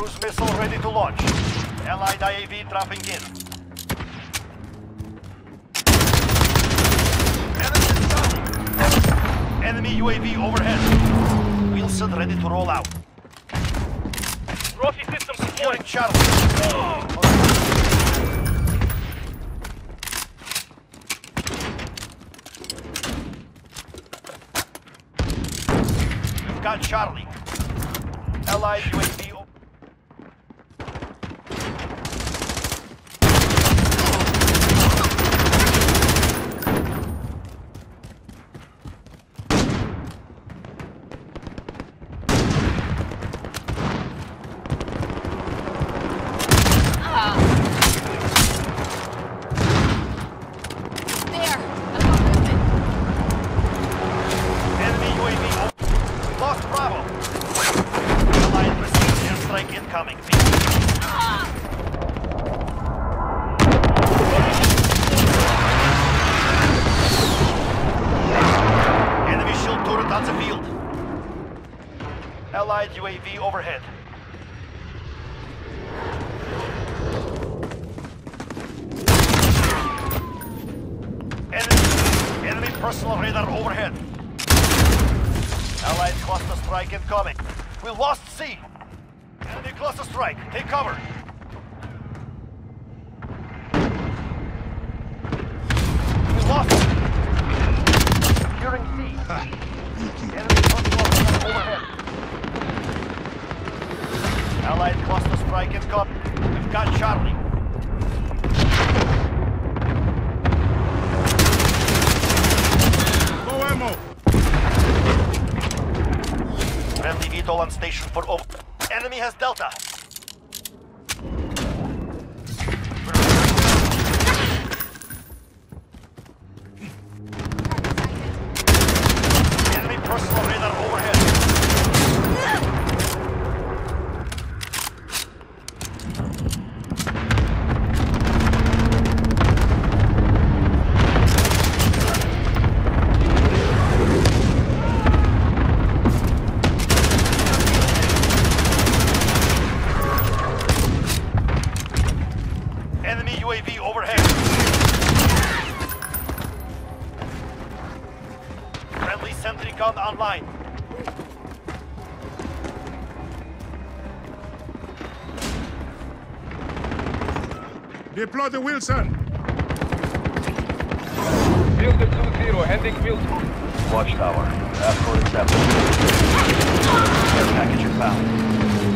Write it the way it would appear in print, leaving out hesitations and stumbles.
Cruise missile ready to launch. Allied IAV dropping in. Enemy UAV overhead. Wilson ready to roll out. Trophy system Securing deployed. Charlie. We've got Charlie. Allied UAV. Incoming. Enemy shield turret on the field. Allied UAV overhead. Enemy personal radar overhead. Allied cluster strike incoming. We lost C. Enemy cluster strike. Take cover. We lost it. Securing C. Enemy cluster overhead. Allied cluster strike incoming. We've got Charlie. No ammo. Friendly VTOL on station for over. Enemy has Delta. Enemy personal radar overhead. Enemy UAV overhead. Friendly sentry gun online. Deploy the Wilson. Builder 2-0, heading field. Watchtower. Escort accepted. Care package inbound.